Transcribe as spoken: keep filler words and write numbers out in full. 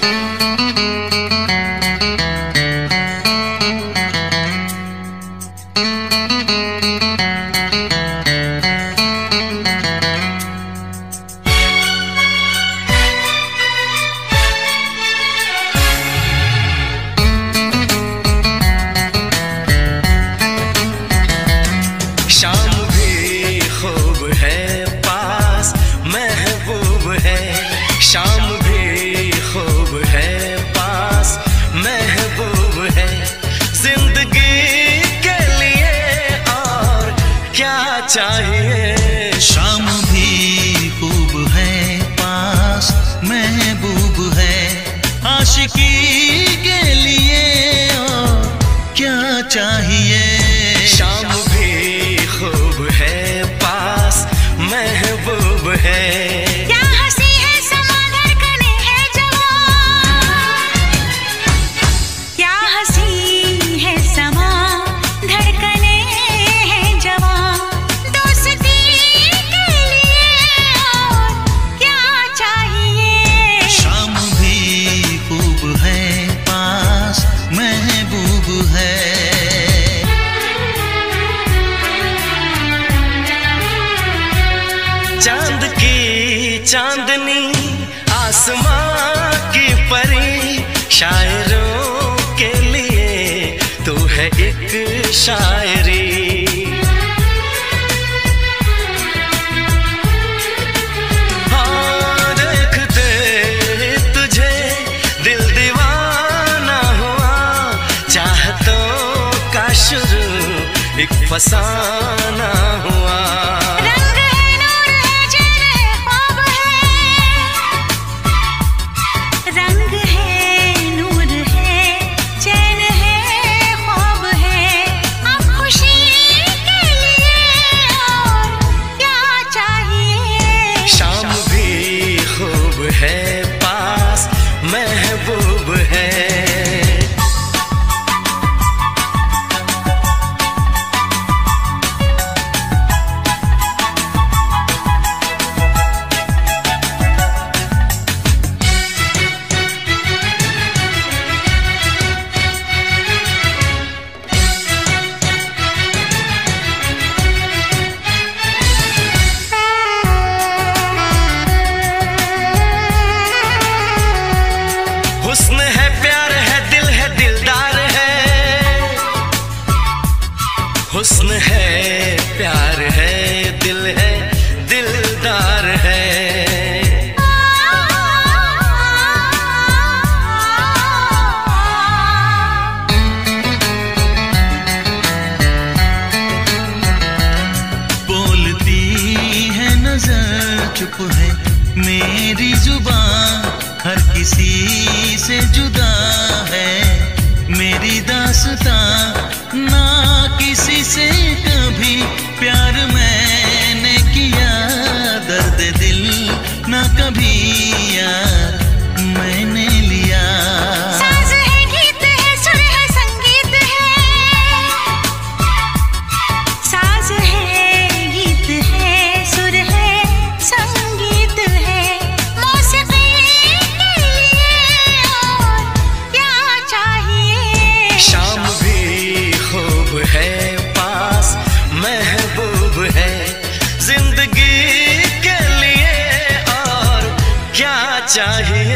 चाहिए। शाम भी खूब है पास महबूब है, आशिकी के लिए और क्या चाहिए। शाम भी खूब है पास महबूब है, चांद की चांदनी आसमां की परी, शायरों के लिए तू है एक शायरी। हाँ देखते तुझे दिल दीवाना हुआ, चाहतों का शुरू एक फसाना हुआ। हुस्न है प्यार है दिल है दिलदार है, हुस्न है प्यार है दिल है दिलदार है। बोलती है नजर चुप है मेरी जुबान, हर किसी से जुदा है मेरी दास्तां, ना किसी से कभी प्यार मैंने किया, दर्द दिल ना कभी यार मैंने लिया। साज है गीत है सुर है संगीत है, साज है गीत है सुर है संगीत है, है पास महबूब है जिंदगी के लिए और क्या चाहिए।